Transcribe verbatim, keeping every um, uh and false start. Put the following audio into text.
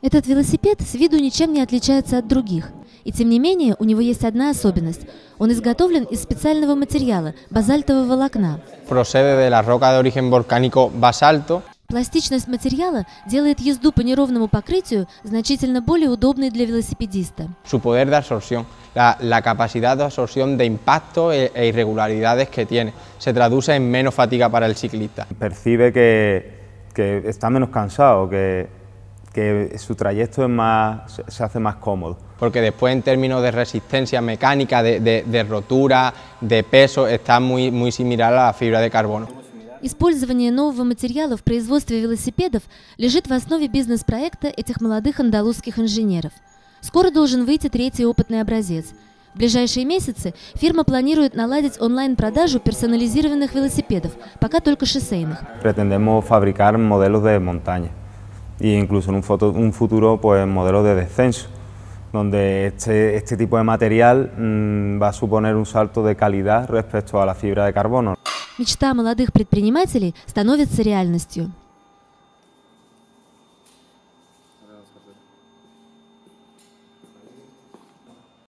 Этот велосипед с виду ничем не отличается от других. И тем не менее, у него есть одна особенность. Он изготовлен из специального материала – базальтового волокна. Procede de la roca de origen volcánico basalto. Пластичность материала делает езду по неровному покрытию значительно более удобной для велосипедиста. Su poder de absorción, la, la capacidad de absorción de impacto e, e irregularidades que tiene, se traduce en menos fatiga para el ciclista. Percibe que, que está menos cansado, que, que su trayecto es más, se hace más cómodo. Porque después en términos de resistencia mecánica, de, de, de rotura, de peso, está muy, muy similar a la fibra de carbono. Использование нового материала в производстве велосипедов лежит в основе бизнес-проекта этих молодых андалузских инженеров. Скоро должен выйти третий опытный образец. В ближайшие месяцы фирма планирует наладить онлайн-продажу персонализированных велосипедов, пока только шоссейных. Pretendemos fabricar modelos de montaña e incluso en un, foto, un futuro pues modelos de descenso, donde este, este tipo de material mmm, va a suponer un salto de calidad respecto a la fibra de carbono. Мечта молодых предпринимателей становится реальностью.